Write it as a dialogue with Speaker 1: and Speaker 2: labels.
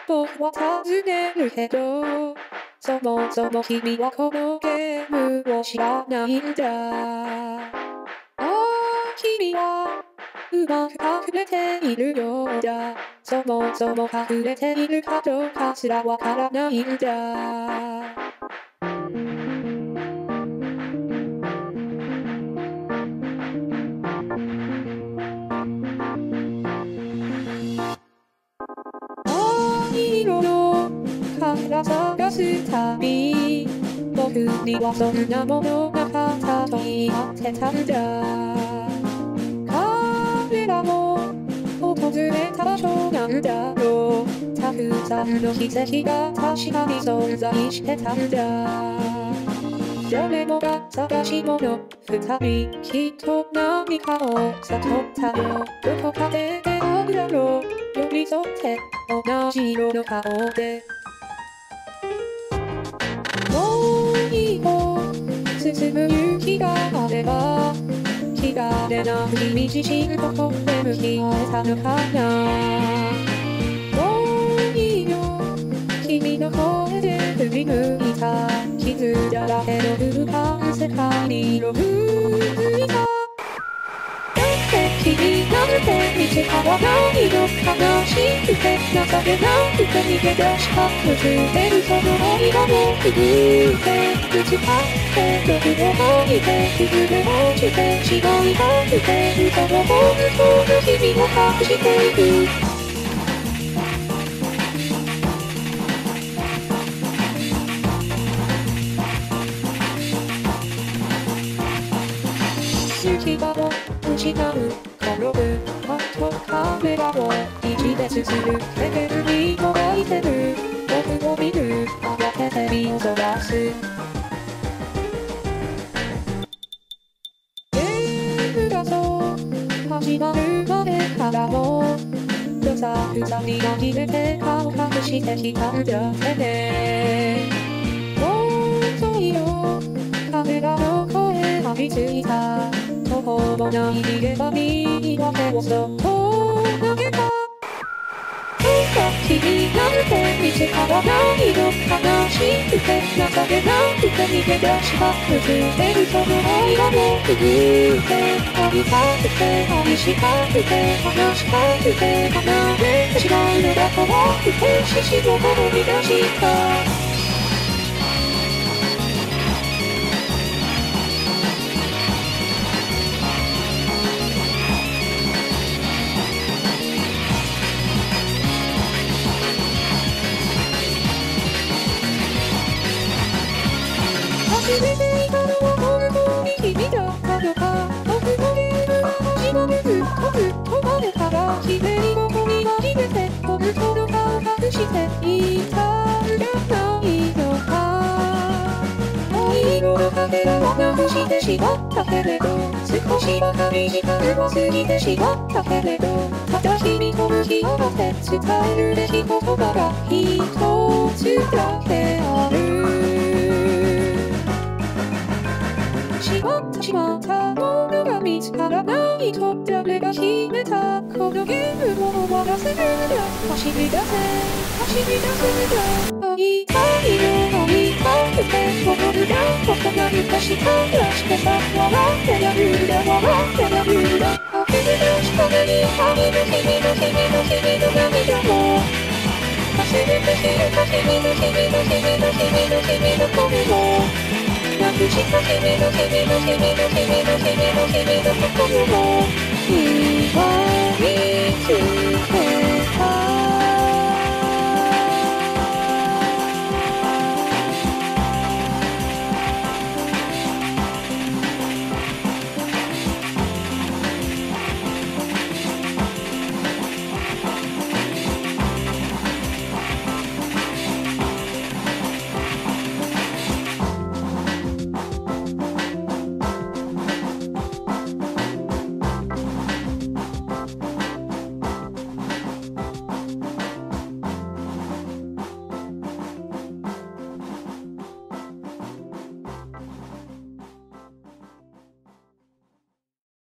Speaker 1: 僕は尋ねるけど、そもそも君はこのゲームを知らないんだ。ああ、君はうまく隠れているようだ。そもそも隠れているかどうかすらわからないんだ。灰色のから探す旅、僕にはそんなものなかったと言い張ってたんだ。彼らも訪れた場所なんだろう。たくさんの奇跡が確かに存在してたんだ。誰もが探し物、二人きっと何かを悟ったよ。どこかで出会うだろう。寄り添って同じ色の顔で。もう一歩進む勇気があれば、気が出なく君自身ここで向き合えたのかな。もういいよ、君の声で振り向いた。傷だらけの空間世界に色づいた。だって君なんて見つからないの。悲しくて情けなくて逃げ出したくてるその愛がもくぐってぶつかって毒を吐いて崩れ落ちて違いなくて嘘の本当の日々を隠していく。行き場を失う転ぶあとカメラを一列するレベルにもがいてる僕を見る慌てて身をそらす。ゲームがそう始まる前からもどさくさに紛れて顔隠してきたんだってね。もう遅いよカメラの声張り付いた。途方もない逃げ場に手をそっと投げた。君なんて見つからないの。悲しくて情けなくて逃げ出したくてるその愛がもくぐって愛したくて愛したくて話したくて離れてしまうのだ怖くて獅子を転び出した。初めていたのは本当に君だったのか。僕のゲームは始まるずっと前からひねりごとに初めて本当の顔隠していたんじゃないのか。灰色のカメラをなくしてしまったけれど少しばかり時間を過ぎてしまったけれどただ君と向き合って伝えるべき言葉が一つだけある。しまったものが見つからないと誰が決めた。このゲームを終わらせるんだ。走り出せんだ。会いたいよ会いたくて戻るだ。僕が床下出してさ笑ってやるんだ笑ってやるんだ。溢れ出した目に愛の君の涙も忘れて消えた君の声もなくした君の心も今